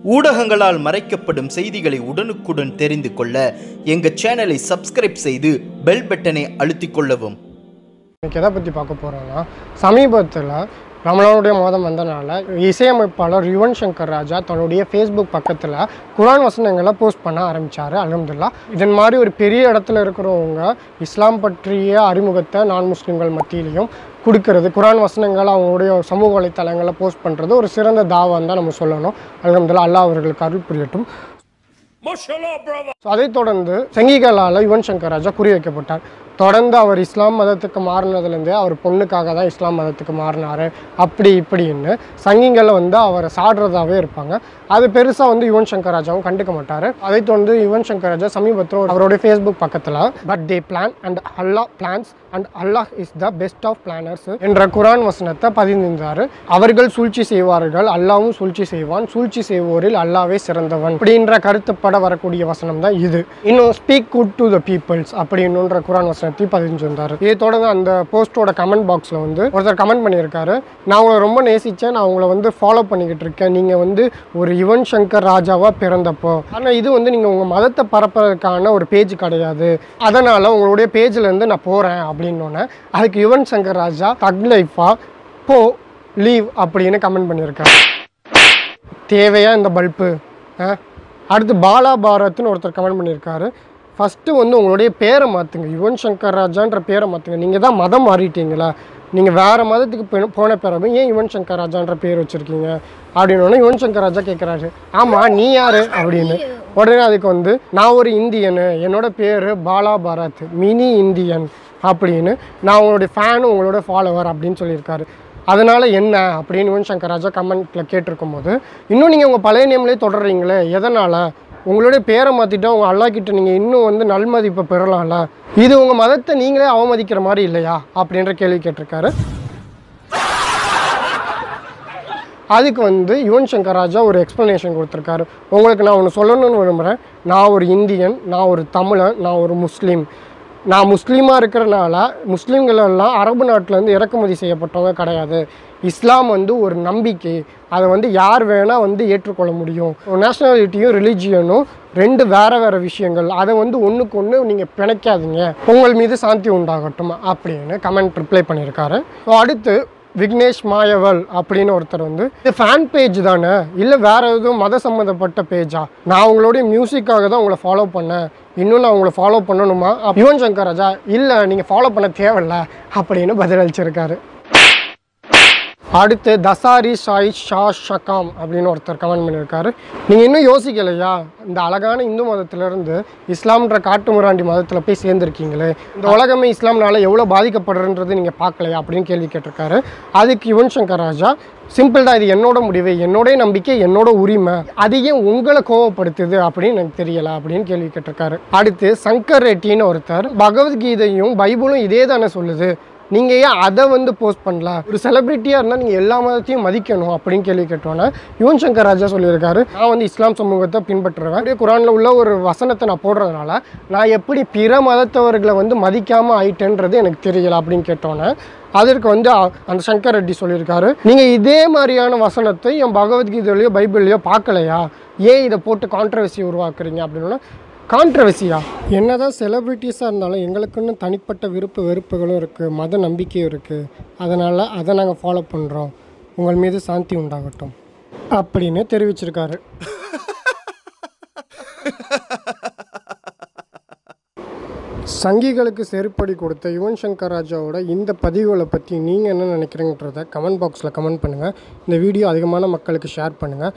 ஊடகங்களால் மறைக்கப்படும் செய்திகளை உடனுக்குடன் தெரிந்து கொள்ள எங்கள் சேனலை சப்ஸ்கிரைப் செய்து பெல் பட்டனை அழுத்திக் கொள்ளவும். எதை பற்றி பார்க்க போகிறோன்னா, சமீபத்தில் ரமலானுடைய மாதம் வந்தனால இசையமைப்பாளர் யுவன் சங்கர் ராஜா தன்னுடைய ஃபேஸ்புக் பக்கத்தில் குரான் வசனங்களை போஸ்ட் பண்ண ஆரம்பித்தார். அல்ஹம்துலில்லாஹ். இதன் மாதிரி ஒரு பெரிய இடத்துல இருக்கிறவங்க இஸ்லாம் பற்றிய அறிமுகத்தை நான் முஸ்லீம்கள் மத்தியிலையும் கொடுக்கறது, குரான் வசனங்களை அவங்களுடைய சமூக வலைத்தளங்களில் போஸ்ட் பண்ணுறது ஒரு சிறந்த தாவான்னு தான் நம்ம சொல்லணும். அல்ஹம்துலில்லாஹ், அல்லாஹ் அவர்களுக்கு அருள் புரியட்டும். அதைத் தொடர்ந்து சங்கிகளால் யுவன் சங்கர் ராஜா குறி வைக்கப்பட்டார். தொடர்ந்து அவர் இஸ்லாம் மதத்துக்கு மாறினதுலேருந்தே அவர் பொண்ணுக்காக தான் இஸ்லாம் மதத்துக்கு மாறினார் அப்படி இப்படின்னு சங்கிகளை அவரை சாடுறதாகவே இருப்பாங்க. அது பெருசாக யுவன் சங்கர் ராஜாவும் கண்டுக்க மாட்டார். அதைத் தொடர்ந்து யுவன் சங்கர் ராஜா சமீபத்தில் அவருடைய ஃபேஸ்புக் பக்கத்தில் but they plan and Allah plans and Allah is the best of planners என்ற குரான் வசனத்தை பதிந்திருந்தார். அவர்கள் சூழ்ச்சி செய்வார்கள், அல்லாவும் சூழ்ச்சி செய்வான், சூழ்ச்சி செய்வோரில் அல்லாவே சிறந்தவன் அப்படின்ற கருத்துப்பட வரக்கூடிய வசனம் தான் இது. இன்னும் speak good to the peoples அப்படின்ற குரான் வசனம் பதிஞ்சிருந்தார். இதை தொடர்ந்து அந்த போஸ்டோட கமெண்ட் பாக்ஸில் ஒருத்தர் கமெண்ட் பண்ணியிருக்காரு, நான் உங்களை ரொம்ப நேசித்தேன், நான் உங்களை ஃபாலோ பண்ணிக்கிட்டு இருக்கேன், நீங்கள் ஒரு யுவன் சங்கர் ராஜாவாக பிறந்தப்போ, ஆனால் இது நீங்கள் உங்கள் மதத்தை பரப்புறதுக்கான ஒரு பேஜ் கிடையாது, அதனால் உங்களுடைய பேஜ்லேருந்து நான் போகிறேன் அப்படின்னோன்னே அதுக்கு யுவன் சங்கர் ராஜா தக் லைஃபா போ லீவ் அப்படின்னு கமெண்ட் பண்ணியிருக்காரு. தேவையா இந்த பல்பு? அடுத்து பாலா பாரத்னு ஒருத்தர் கமெண்ட் பண்ணியிருக்காரு, ஃபஸ்ட்டு உங்களுடைய பேரை மாற்றுங்க, யுவன் சங்கர் ராஜான்ற பேரை மாற்றுங்க, நீங்கள் தான் மதம் மாறிட்டீங்களா, நீங்கள் வேறு மதத்துக்கு போன பிறகு ஏன் யுவன் சங்கர் ராஜான்ற பேர் வச்சுருக்கீங்க அப்படின்னோடனே யுவன் சங்கர் ராஜா கேட்குறாரு, ஆமாம் நீ யார் அப்படின்னு. உடனே அதுக்கு நான் ஒரு இந்தியனு, என்னோட பேர் பாலா பாரத், மினி இந்தியன் அப்படின்னு, நான் உங்களுடைய ஃபேனு உங்களோட ஃபாலோவர் அப்படின்னு சொல்லியிருக்காரு. அதனால் என்ன அப்படின்னு யுவன் சங்கர் ராஜா கமெண்ட்டில் கேட்டிருக்கும் போது, இன்னும் நீங்கள் உங்கள் பழைய நேம்லேயே தொடர்றீங்களே, எதனால் உங்களுடைய பேரை மாற்றிட்டா உங்கள் அல்லாஹ்கிட்ட நீங்கள் இன்னும் நல்மதிப்பை பெறலாம்ல, இது உங்கள் மதத்தை நீங்களே அவமதிக்கிற மாதிரி இல்லையா அப்படின்ற கேள்வி கேட்டிருக்காரு. அதுக்கு யுவன் சங்கர் ராஜா ஒரு எக்ஸ்ப்ளனேஷன் கொடுத்துருக்காரு. உங்களுக்கு நான் ஒன்று சொல்லணும்னு விரும்புகிறேன், நான் ஒரு இந்தியன், நான் ஒரு தமிழன், நான் ஒரு முஸ்லீம். நான் முஸ்லீமாக இருக்கிறனால முஸ்லீம்கள் எல்லாம் அரபு நாட்டிலேருந்து இறக்குமதி செய்யப்பட்டவங்க கிடையாது. இஸ்லாம் ஒரு நம்பிக்கை, அதை யார் வேணால் ஏற்றுக்கொள்ள முடியும். நேஷ்னாலிட்டியும் ரிலிஜியனும் ரெண்டு வேறு விஷயங்கள், அதை ஒன்றுக்கு ஒன்று நீங்கள் பிணைக்காதீங்க, உங்கள் மீது சாந்தி உண்டாகட்டும் அப்படின்னு கமெண்ட் ரிப்ளை பண்ணியிருக்காரு. ஸோ அடுத்து விக்னேஷ் மாயவல் அப்படின்னு ஒருத்தர் இது ஃபேன் பேஜ் தானே, இல்லை வேறு எதுவும் மத சம்மந்தப்பட்ட பேஜா, நான் உங்களுடைய மியூசிக்காக தான் உங்களை ஃபாலோ பண்ணேன், இன்னும் நான் உங்களை ஃபாலோ பண்ணணுமா? யுவன் சங்கர் ராஜா இல்லை நீங்கள் ஃபாலோ பண்ண தேவையில்ல அப்படின்னு பதிலளிச்சிருக்காரு. அடுத்து தசாரி சாய் ஷா ஷகாம் அப்படின்னு ஒருத்தர் கமெண்ட் பண்ணியிருக்காரு, நீங்கள் இன்னும் யோசிக்கலையா, இந்த அழகான இந்து மதத்திலேருந்து இஸ்லாம்ன்ற காட்டுமிராண்டி மதத்தில் போய் சேர்ந்துருக்கீங்களே, இந்த உலகமே இஸ்லாம்னால எவ்வளோ பாதிக்கப்படுறன்றது நீங்கள் பார்க்கலையா அப்படின்னு கேள்வி கேட்டிருக்காரு. அதுக்கு யுவன் சங்கர் ராஜா, சிம்பிள் தான், இது என்னோட முடிவு, என்னோடைய நம்பிக்கை, என்னோட உரிமை, அது ஏன் உங்களை கோவப்படுத்துது அப்படின்னு எனக்கு தெரியலை அப்படின்னு கேள்வி கேட்டிருக்காரு. அடுத்து சங்கர் ரெட்டின்னு ஒருத்தர், பகவத்கீதையும் பைபிளும் இதே தானே சொல்லுது, நீங்கள் ஏன் அதை போஸ்ட் பண்ணல, ஒரு செலிப்ரிட்டியாக இருந்தால் நீங்கள் எல்லா மதத்தையும் மதிக்கணும் அப்படின்னு கேள்வி கேட்டோன்னே யுவன் சங்கர் ராஜா சொல்லியிருக்காரு, நான் இஸ்லாம் சமூகத்தை பின்பற்றுவேன், அப்படியே குரானில் உள்ள ஒரு வசனத்தை நான் போடுறதுனால நான் எப்படி பிற மதத்தவர்களை மதிக்காமல் ஆயிட்டேன்றது எனக்கு தெரியலை அப்படின்னு கேட்டோன்னே அதற்கு அந்த சங்கர் ரெட்டி சொல்லியிருக்காரு, நீங்கள் இதே மாதிரியான வசனத்தை என் பகவத்கீதையிலையோ பைபிள்லையோ பார்க்கலையா, ஏன் இதை போட்டு கான்ட்ரவர்சி உருவாக்குறீங்க அப்படின்னா, கான்ட்ரவர்சியா, என்ன தான் செலிப்ரிட்டிஸாக இருந்தாலும் எங்களுக்குன்னு தனிப்பட்ட விருப்பு வெறுப்புகளும் இருக்குது, மத நம்பிக்கையும் இருக்குது, அதனால் அதை நாங்கள் ஃபாலோ பண்ணுறோம், உங்கள் மீது சாந்தி உண்டாகட்டும் அப்படின்னு தெரிவிச்சிருக்காரு. சங்கிகளுக்கு செருப்படி கொடுத்த யுவன் சங்கர் ராஜாவோட இந்த பதிவுகளை பற்றி நீங்கள் என்ன நினைக்கிறீங்கன்றதை கமெண்ட் பாக்ஸில் கமெண்ட் பண்ணுங்கள். இந்த வீடியோ அதிகமான மக்களுக்கு ஷேர் பண்ணுங்கள்.